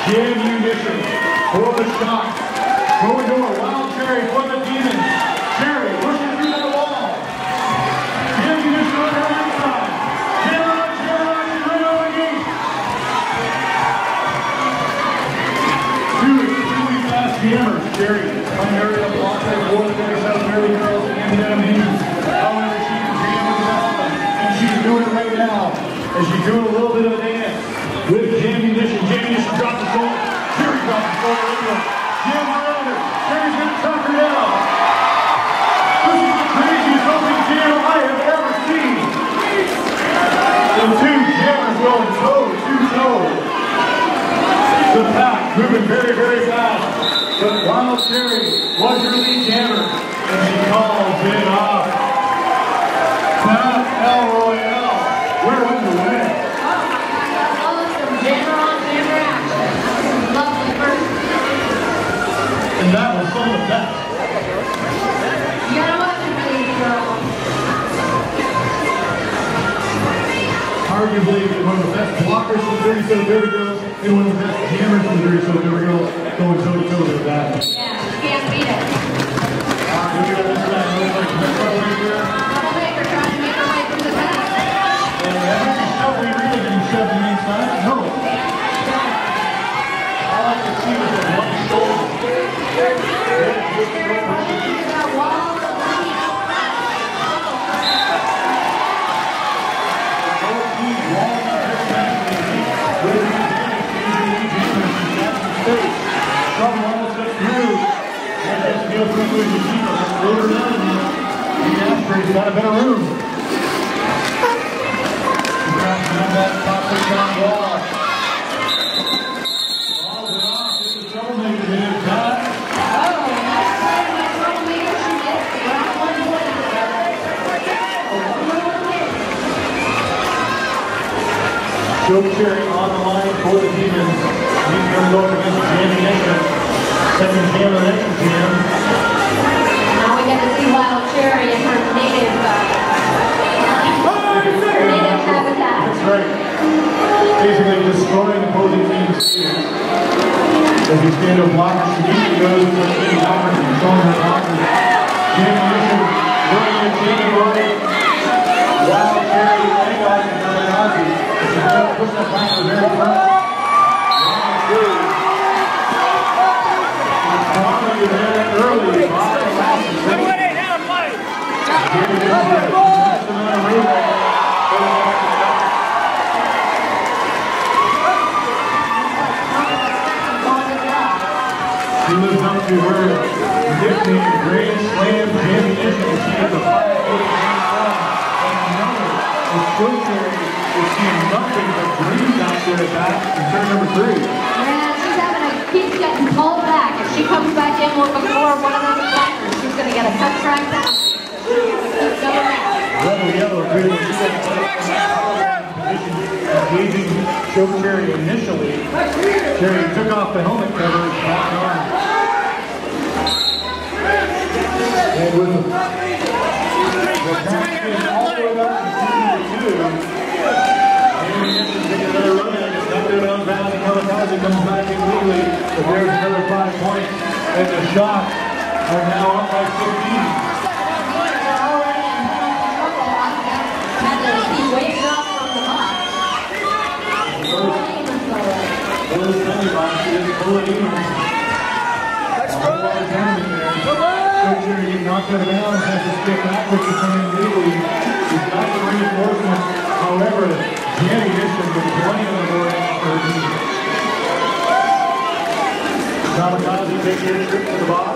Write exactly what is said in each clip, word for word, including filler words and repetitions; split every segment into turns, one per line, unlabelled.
Ammunition for the shot. Going to a wild cherry for the Demons. Cherry pushing through the wall. Ammunition on the right side. Hammer on Cherry on right over the gate. Two extremely fast hammers. Cherry primarily on the block side for the Atlanta Rollergirls and the Demons. However, she can jam with the best of them. And she's doing it right now as she's doing a little bit of a dance with Ammunition. Ammunition dropped the ball. Cherry dropped the ball into it. Jam around her. Cherry's going to tuck her down. This is the craziest open jam I have ever seen. The two jammers going toe to toe. The pack moving very, very fast. But Wild Cherry was her lead jammer, and she calls it off. Atlanta Rollergirls, we're in the win. And that was some of the best.
You gotta watch it for these girls.
Arguably one of the best blockers from the thirty-seven Derby Girls and one of the best jammers from the thirty-seven Derby Girls going toe to toe with that.
Yeah, you can't beat it.
Alright, look at this guy. Right here.
Troublemaker trying to make her way through the pack.
And every shove we really didn't shove the inside. No. All I can see was the one shoulder. Trouble almost got through. And just go through the receiver. Over down. The Astros got a better room. Crashing on that top of the wall. Balls it off. This is Troublemaker here. Got it. Joe Cherry on the line for the Demons. He's going to go up against Ammunition. Second jam and extra jam.
Now we get to see Wild Cherry in her native, uh, native habitat.
That's right. Basically destroying opposing teams. As you stand up blockers, she usually goes to the blockers and controlling her blockers. Ammunition, running and taking away. Wild Cherry, and guys, and Kamikaze. She's going to push that back to the very front. Probably there early.
Everybody down, play.
She lives up to her nickname, Grand Slam Ammunition. She is a five foot and another is Joe Cherry. We're seeing nothing but greens out there at bat in turn number three.
Yeah, she's having a keep getting pulled back. If she comes back in with before one of those blockers, she's going to get a cut track down.
Rebel Yellow really engaging Joe Cherry initially. Cherry took off the helmet cover, back on. And with the back spin all the way up to two. Ammunition taking another run at it. Knocked it on bounds. Kamikaze comes back in legally. But there's another five points. And the shots are now up by fifteen. Those penalty boxes, pulling in. Let's go! Joe Cherry getting knocked out of bounds, has to skip backwards to come in legally. He's got the reinforcement. However, Ammunition with plenty on the board for her team. Kamikaze takes her trip to the box.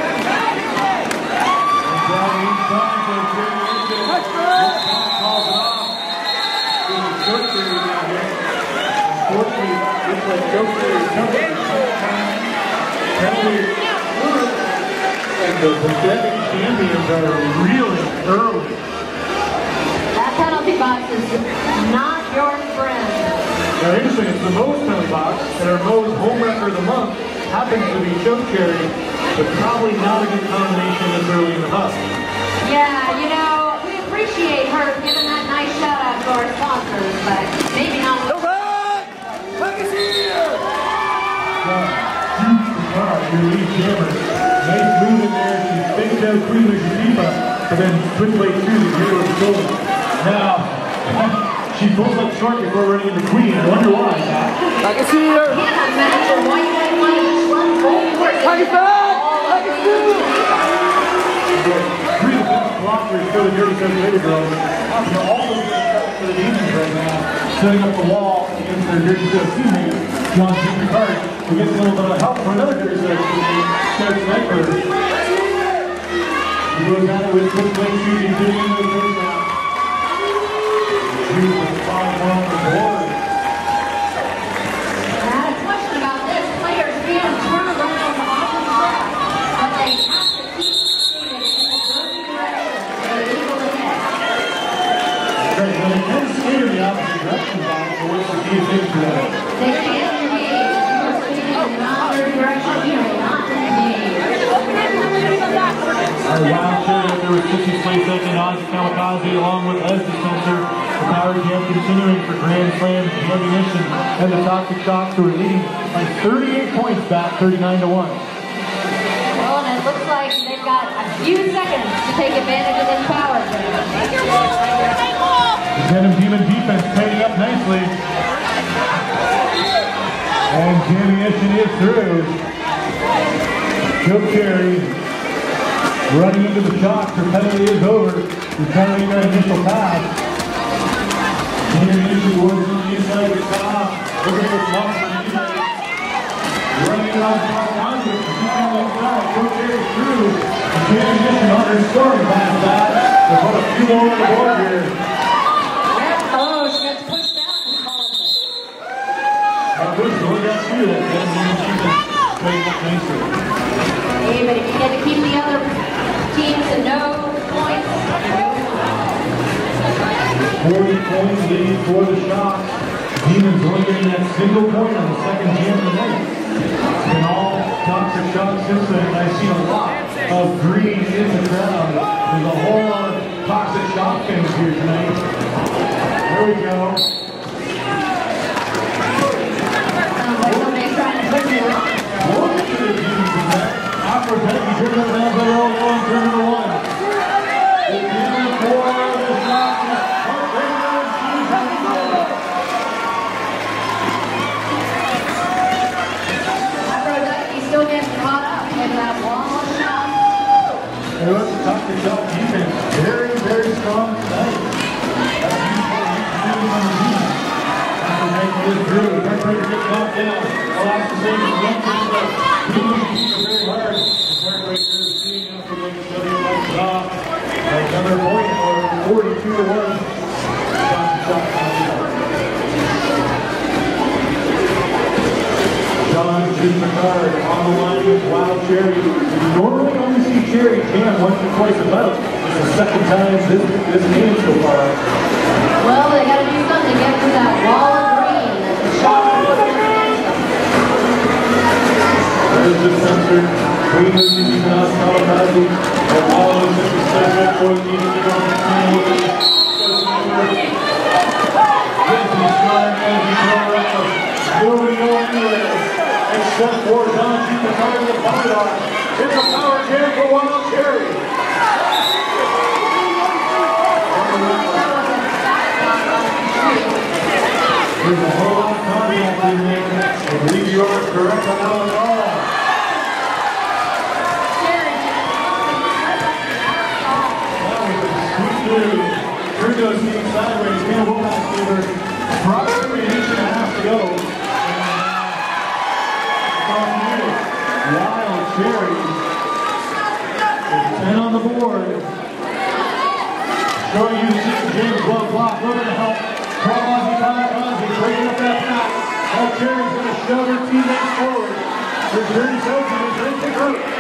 And down the inside for Ammunition. This pass calls it off. This is Joe Cherry down here. Unfortunately, looks like Joe Cherry covered the penalty. And the defending champions are reeling early.
That penalty box is not your friend.
Now, interesting, it's the Moe's penalty box, and our Moe's home record of the month happens to be Joe Cherry, but probably not a good combination this early in the hunt.
Yeah, you know, we appreciate her giving that nice shout out to our sponsors, but maybe not.
Let me see you!
Your lead jammer. Nice move in there. She faked out Queen Lajifa, but then quickly through the hero shoulder. Now, she pulls up short before running into Queen. I wonder why.
I can see her.
Can't imagine why you might want to just run forward.
I can back. I can see her.
Three of the best blockers for the Dirty Seven Rollergirls. You know, all those guys for the Demons right now, setting up the wall against their Dirty Seven teammate, John Junior Card, who gets a little bit of help from another Dirty Seven teammate, Scott Sniper. He goes at it with quick play shooting, getting into the first round. Here's the spot on the board.
I had a question about this. Players can turn around off the track, but they have to keep skating in the opposite direction. They're able to hit.
Great. Well, they can skate in the opposite direction, Bob, so what's the key thing for that?
They can't engage. You are skating in the opposite direction. You are not engaged.
Our wild chair there was fifty play second, Ozzy Kamikaze along with Ez Dispenser. The Power Jam continuing for Grand Slam, the Ammunition, and the Toxic Shocks, who are leading by thirty-eight points back, thirty-nine to one.
Well, and it looks like they've got a few seconds to take advantage of this power jam.
The Venom Demon defense tidying up nicely. And Ammunition is through. Joe Carey running into the shock. Her penalty is over. Returning her initial pass. Ammunition working on the inside of the top. Looking for Smock. Running it on top. Keeping on the inside. Joe Carey through. Ammunition on her scoring pass back. They put a few more on the board here.
Yeah, oh, she gets pushed out and called it.
How good is look at you? Ammunition is playing up nicely.
Hey, but if you get to keep the other team to no points,
forty points lead for the Shocks. Demons only getting that single point on the second jam of the night. It's been all Toxic Shocks since then. I've seen a lot of green in the crowd. There's a whole lot of Toxic Shock fans here tonight. There we go.
sounds like somebody's trying to push you on.
Look at the Demons in that. After Becky driven down by their own one, turn number one. The Demons for the Shocks.
Still getting caught up in that long shot.
Hey, look, the Toxic Shock defense, very, very strong tonight. After making this through, they're trying to get knocked down. Well, that's the same as one thing that people keep very hard. The third right there is seeing up for the W lights it off. Another point for forty-two to one. Toxic Shock comes out. John Junior Card on the line with Wild Cherry. You normally only see Cherry jam once or twice a month. It's the second time this, this game so far.
Well, they got to do something to get through that wall of green that the shot was against them.
There's the sensor. Queen Lucy Ozzy Kamikaze. And all of this is special for the team to go to the final. This is John Junior Card. Moving on anywhere. Except for John Junior Card in the five-dot. It's a power jam for Wild Cherry. There's a whole lot of contact in there. I believe you are correct on that one at all. Now we can sweep through. Through those teams sideways. Tina Womack gave her approximately an inch and a half to go. Wild Cherry is ten on the board. Showing you the second James Love block. Looking to help from Ozzy Kamikaze. Breaking up that pass. Now Cherry's going to shove her teammates forward. Her dirty soldier is in the group.